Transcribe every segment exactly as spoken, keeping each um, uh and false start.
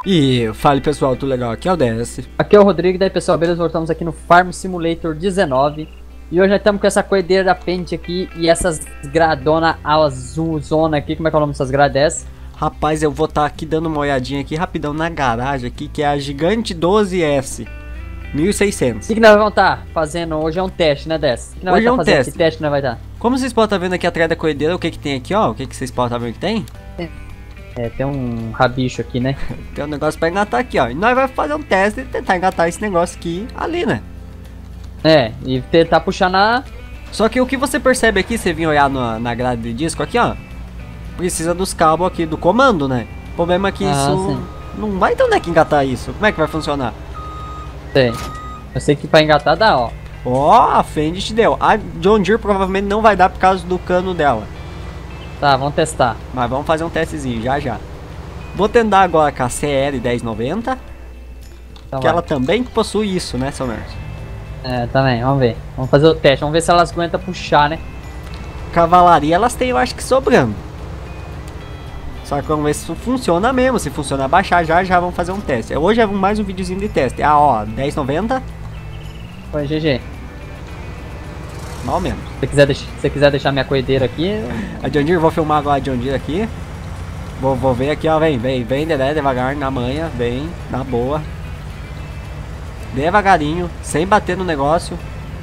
E fale pessoal, tudo legal? Aqui é o D S. Aqui é o Rodrigo, daí pessoal, beleza? Voltamos aqui no Farm Simulator dezenove. E hoje nós estamos com essa coideira da pente aqui e essas gradona azulzona aqui. Como é que é o nome dessas grades? Rapaz, eu vou estar aqui dando uma olhadinha aqui rapidão na garagem aqui, que é a Gigante doze S mil e seiscentos. O que, que nós vamos estar fazendo? Hoje é um teste, né, Dess? O que nós Hoje é um vai tá fazendo? teste. Que teste nós vai dar? Como vocês podem estar vendo aqui atrás da coideira, o que que tem aqui, ó? O que que vocês podem estar vendo que tem? É, tem um rabicho aqui, né? Tem um negócio pra engatar aqui, ó. E nós vamos fazer um teste e tentar engatar esse negócio aqui ali, né? É, e tentar puxar na... Só que o que você percebe aqui, você vir olhar na, na grade de disco aqui, ó, precisa dos cabos aqui do comando, né? O problema é que Ah, isso sim. não vai ter onde é que engatar isso. Como é que vai funcionar? Sei. Eu sei que pra engatar dá, ó. Ó, a Fendi te deu. A John Deere provavelmente não vai dar por causa do cano dela. Tá, vamos testar. Mas vamos fazer um testezinho já já. Vou tentar agora com a C L dez noventa, Então que vai. ela também possui isso, né, seu Nerds? É, também, vamos ver. Vamos fazer o teste, vamos ver se elas aguentam puxar, né? Cavalaria elas têm, eu acho que sobrando. Só que vamos ver se isso funciona mesmo. Se funciona, baixar já, já vamos fazer um teste. Hoje é mais um videozinho de teste. Ah, ó, dez noventa, Foi, G G. mal menos. Se você quiser, deix- se você quiser deixar minha coideira aqui... A John Deere, vou filmar agora a John Deere aqui. Vou, vou ver aqui, ó, vem, vem, vem, Dedé, devagar, na manha, vem, na boa. Devagarinho, sem bater no negócio.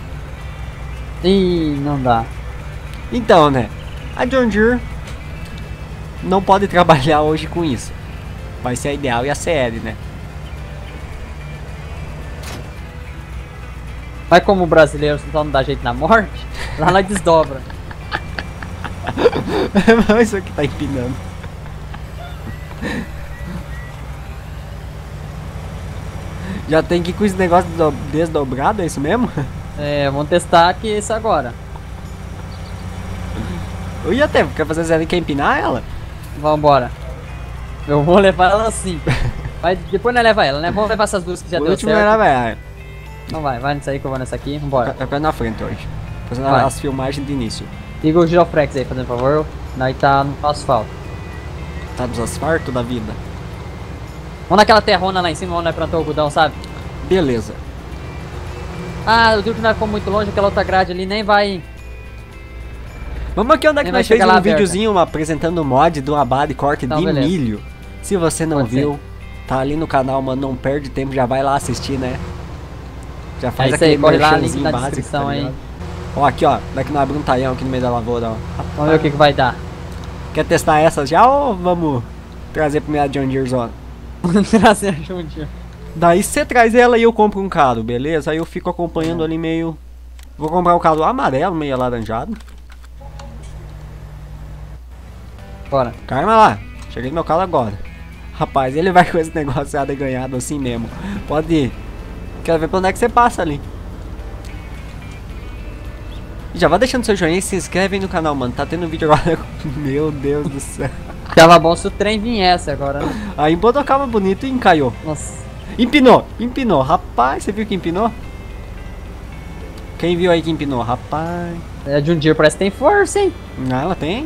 Ih, não dá. Então, né, a John Deere não pode trabalhar hoje com isso. Vai ser a ideal e a C L, né? Mas como o brasileiro só não dá jeito na morte, lá nós desdobra. Mas isso aqui tá empinando. Já tem que ir com esse negócio do- desdobrado, é isso mesmo? É, vamos testar aqui isso agora. Eu ia até, quer fazer zero e quer empinar ela? Vambora. Eu vou levar ela assim. Mas depois nós leva ela, né? Vamos levar essas duas que já O deu último certo. era, velho. Não vai, vai nessa aí que eu vou nessa aqui. Vambora. Eu quero na frente hoje. Fazendo Vai. as filmagens de início. Liga o giroflex aí, fazendo favor. Nós tá no asfalto. Tá nos asfaltos da vida. Vamos naquela terrona lá em cima onde nós plantou o algodão, sabe? Beleza. Ah, eu digo que nós fomos muito longe, aquela outra grade ali nem vai... Vamos aqui onde é que Nem vai nós fez chegar um lá aberta. videozinho apresentando o mod do abade corte Então, de beleza. milho. Se você não Pode viu, tá ali no canal, mano, não perde tempo, já vai lá assistir, né? Já faz É isso aí, aquele corre lá, link merchanzinho na básico, descrição tá aí. ligado? Ó, aqui ó, daqui nós abrimos um taião aqui no meio da lavoura, ó. Vamos ver o que, que vai dar. Quer testar essas já ou vamos trazer pra minha John Deere Zona? Vamos trazer juntinho. Daí você traz ela e eu compro um carro, beleza? Aí eu fico acompanhando ali meio... Vou comprar um carro amarelo, meio alaranjado. Bora. Calma lá, cheguei no meu carro agora. Rapaz, ele vai com esse negócio de ganhado assim mesmo. Pode ir. Quero ver pra onde é que você passa ali. E já vai deixando seu joinha e se inscreve aí no canal, mano. Tá tendo vídeo agora. Meu Deus do céu. Tava bom se o trem viesse agora, né? Aí botou cava bonito e encaiou. Nossa. Empinou, empinou. Rapaz, você viu que empinou? Quem viu aí que empinou? Rapaz. É de um dia, parece que tem força, hein? Não, ela tem.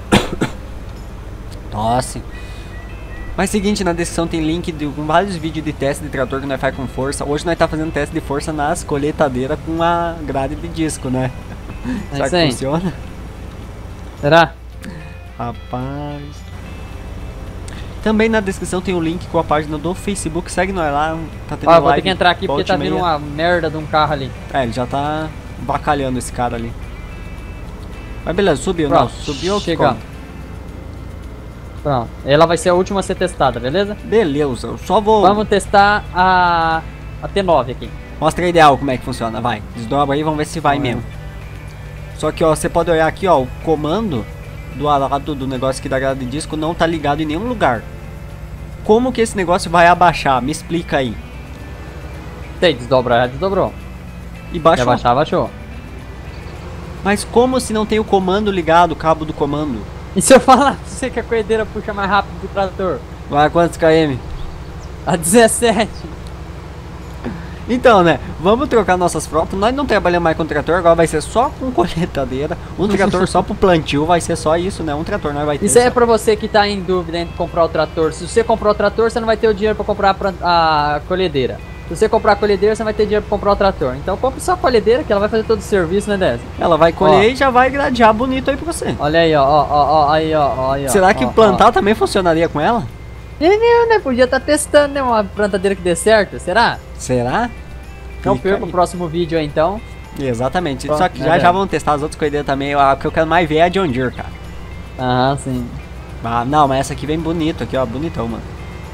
Nossa. Mas seguinte, na descrição tem link de com vários vídeos de teste de trator que nós faz com força. Hoje nós tá fazendo teste de força nas colheitadeiras com a grade de disco, né? É Será isso que aí. funciona? Será? Rapaz. Também na descrição tem o link com a página do Facebook. Segue nós lá. Tá tendo Ó, eu vou ter live que entrar aqui porque volta tá e vindo meia. uma merda de um carro ali. É, ele já tá bacalhando esse cara ali. Mas beleza, subiu, não. Pronto, Subiu ou que chegamos. conta? Pronto. Ela vai ser a última a ser testada, beleza? Beleza, eu só vou... Vamos testar a, a T nove aqui. Mostra a ideal como é que funciona, vai. Desdobra aí, vamos ver se vai Vamos. mesmo. Só que ó, você pode olhar aqui ó, o comando do lado do negócio aqui da grade de disco não tá ligado em nenhum lugar. Como que esse negócio vai abaixar? Me explica aí. Tem, desdobrar, já desdobrou. E Quer baixou. baixar, baixou. Mas como se não tem o comando ligado, o cabo do comando? E se eu falar pra você que a coideira puxa mais rápido que o trator? Vai a quantos km? A dezessete. Então, né? Vamos trocar nossas frotas. Nós não trabalhamos mais com trator, agora vai ser só com colheitadeira. Um trator só pro plantio, vai ser só isso, né? Um trator nós vai ter. Isso aí é só. pra você que tá em dúvida entre comprar o trator. Se você comprar o trator, você não vai ter o dinheiro pra comprar a, pran- a colhedeira. Se você comprar a colhedeira, você vai ter dinheiro pra comprar o trator. Então compre só a colhedeira, que ela vai fazer todo o serviço, né, Dez? Ela vai colher Ó. e já vai gradear bonito aí pra você. Olha aí, ó, ó, ó, ó, aí, ó, ó, aí, ó. Será que ó, plantar ó. também funcionaria com ela? Não, né? Podia estar testando, né? Uma plantadeira que dê certo, será? Será? Então Fica perca aí. o próximo vídeo aí, então. Exatamente. Pronto, Só que né, já já velho? vamos testar as outras colhedeiras também. A que eu quero mais ver é a John Deere, cara. Aham, sim. Ah, não, mas essa aqui vem bonito aqui, ó. Bonitão, mano.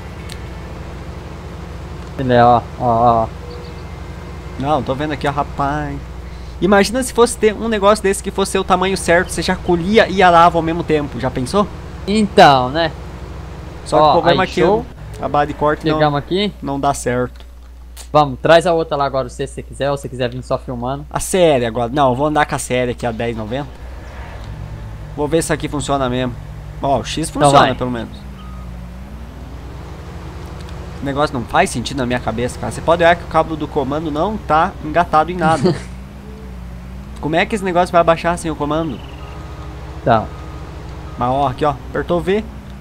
Ele é, ó, ó, ó. Não, tô vendo aqui, ó, rapaz. Imagina se fosse ter um negócio desse que fosse o tamanho certo, você já colhia e arava ao mesmo tempo. Já pensou? Então, né? Só que Ó, o problema aí, é que show. a barra de corte não, Chegamos aqui. não dá certo. Vamos, traz a outra lá agora, se você quiser, ou se você quiser vir só filmando. A série agora. Não, eu vou andar com a série aqui a dez e noventa. Vou ver se aqui funciona mesmo. Ó, o X Então funciona vai. pelo menos. O negócio não faz sentido na minha cabeça, cara. Você pode olhar que o cabo do comando não tá engatado em nada. Como é que esse negócio vai abaixar sem o comando? Então. Mas ó, aqui ó, apertou V.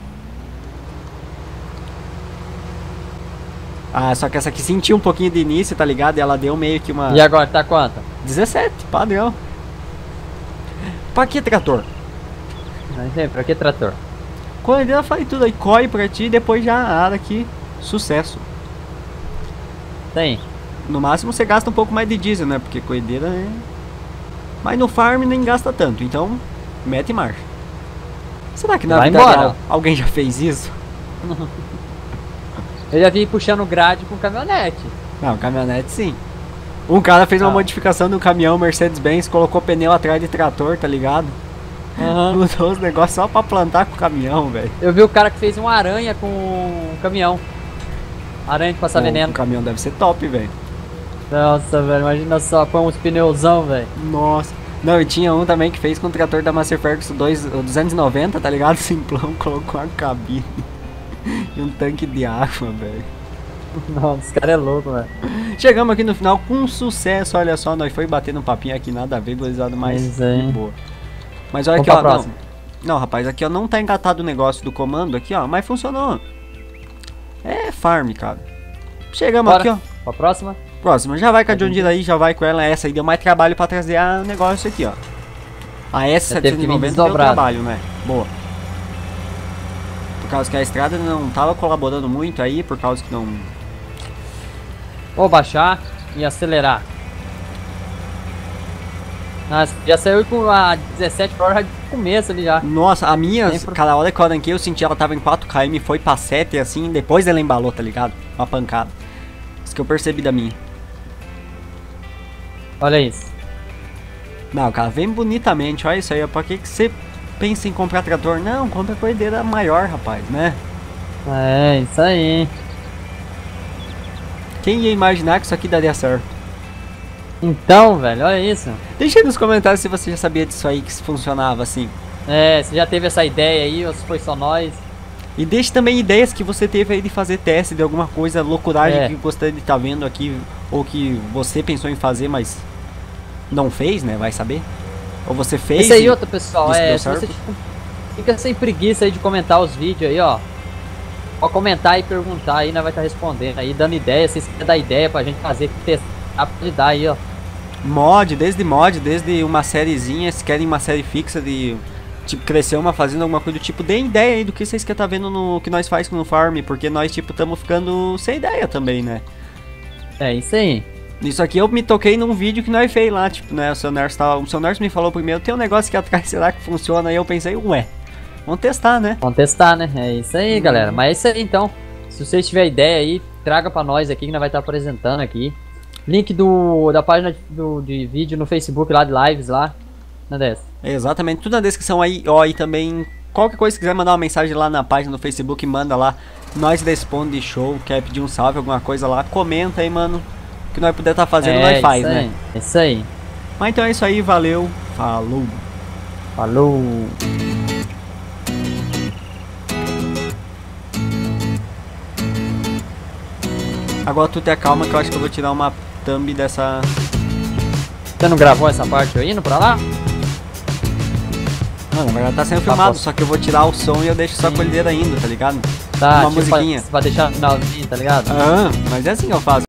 Ah, só que essa aqui sentiu um pouquinho de início, tá ligado? E ela deu meio que uma... E agora, tá quanto? dezessete, padrão. Pra que trator? Não sei, pra que trator? Quando ela faz tudo aí, corre pra ti e depois já ara aqui. Sucesso. Tem. No máximo você gasta um pouco mais de diesel, né? Porque coideira é... Mas no farm nem gasta tanto, então mete marcha. Será que na Vai vida embora. real alguém já fez isso? Eu já vi puxando grade com caminhonete. Não, caminhonete sim. Um cara fez uma Ah. modificação do caminhão Mercedes-Benz, colocou pneu atrás de trator, tá ligado? Aham. Mudou os negócios só pra plantar com o caminhão, velho. Eu vi o cara que fez uma aranha com um caminhão. Aranha de passar O veneno. caminhão deve ser top, velho. Nossa, velho, imagina só, põe uns pneuzão, velho. Nossa. Não, e tinha um também que fez com o trator da Master Ferguson dois, o duzentos e noventa, tá ligado? Simplão, colocou uma cabine e um tanque de água, velho. Nossa, esse cara é louco, velho. Chegamos aqui no final com sucesso, olha só, nós foi batendo um papinho aqui, nada a ver, gorizado, mais Mas é. de boa. Mas olha Vamos aqui, ó, pra não, próxima. não, rapaz, aqui ó, não tá engatado o negócio do comando aqui, ó, mas funcionou. É farm, cara. Chegamos Bora. aqui, ó. Pra próxima? Próxima, já vai com a John Deere aí, já vai com ela. Essa aí deu mais trabalho pra trazer a negócio aqui, ó. A S Já teve que vir setecentos e noventa deu desdobrado. trabalho, né? Boa. Por causa que a estrada não tava colaborando muito aí, por causa que não... Vou baixar e acelerar. Nossa, já saiu com a dezessete por hora de começo ali já. Nossa, a minha, Nem pro- cada hora que eu arranquei, eu senti ela tava em quatro quilômetros, foi pra sete assim, depois ela embalou, tá ligado? Uma pancada. Isso que eu percebi da minha. Olha isso. Não, cara, vem bonitamente, olha isso aí, ó. Pra que que você pensa em comprar trator? Não, compra a cordeira maior, rapaz, né? É, isso aí. Quem ia imaginar que isso aqui daria certo? Então, velho, olha isso. Deixa aí nos comentários se você já sabia disso aí, que isso funcionava assim. É, você já teve essa ideia aí, ou se foi só nós? E deixe também ideias que você teve aí de fazer teste de alguma coisa, loucuragem É. que gostaria de estar vendo aqui, ou que você pensou em fazer, mas não fez, né? Vai saber. Ou você fez. Isso aí, e- outra pessoal, isso é, deu se você certo? tipo, fica sem preguiça aí de comentar os vídeos aí, ó. Pode comentar e perguntar aí, nós vai estar respondendo aí, dando ideia, se você quer dar ideia pra gente fazer, testar, pode dar aí, ó. Mod, desde mod, desde uma sériezinha, se querem uma série fixa de tipo crescer uma fazendo alguma coisa do tipo, dê ideia aí do que vocês querem estar vendo no que nós faz no farm, porque nós tipo estamos ficando sem ideia também, né? É isso aí. Isso aqui eu me toquei num vídeo que nós fez lá, tipo, né, o seu Nerso tava, o seu Nerso me falou primeiro, tem um negócio aqui atrás, será que funciona? Aí eu pensei, ué, vamos testar, né? Vamos testar, né? É isso aí, Hum. galera. Mas é isso aí, então. Se vocês tiverem ideia aí, traga pra nós aqui que nós vai estar apresentando aqui. Link do, da página do, de vídeo no Facebook lá, de lives lá. Não é dessa? Exatamente, tudo na descrição aí, ó, e também qualquer coisa que quiser mandar uma mensagem lá na página do Facebook, manda lá, nós responde show, quer pedir um salve, alguma coisa lá, comenta aí, mano, o que nós puder estar fazendo, é, nós faz, isso né? aí, é isso aí. Mas então é isso aí, valeu, falou! Falou! Agora tu te acalma que eu acho que eu vou tirar uma thumb dessa... Você não gravou essa parte eu indo pra lá? Não, na verdade tá sendo Tá, filmado, posso- só que eu vou tirar o som e eu deixo só a Sim. colheira indo, tá ligado? Tá, Uma tipo, pra- musiquinha. pra deixar no finalzinho, tá ligado? Ah, mas é assim que eu faço.